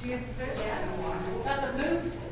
Do you have to fish? Yeah. Got the food?